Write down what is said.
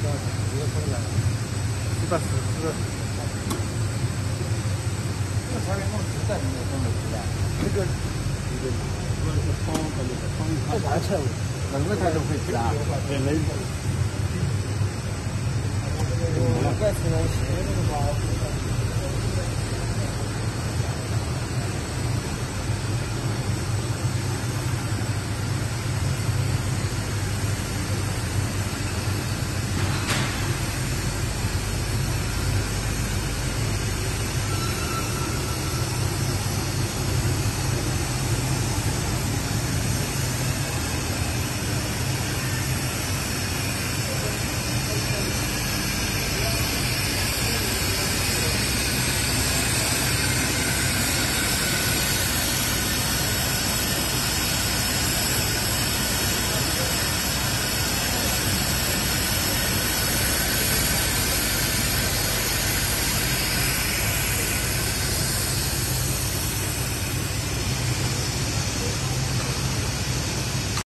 140。 这个茶园弄实在没有风的时代，这个是风，这啥菜？冷的它都会吃啊，冷的。怪吃东西。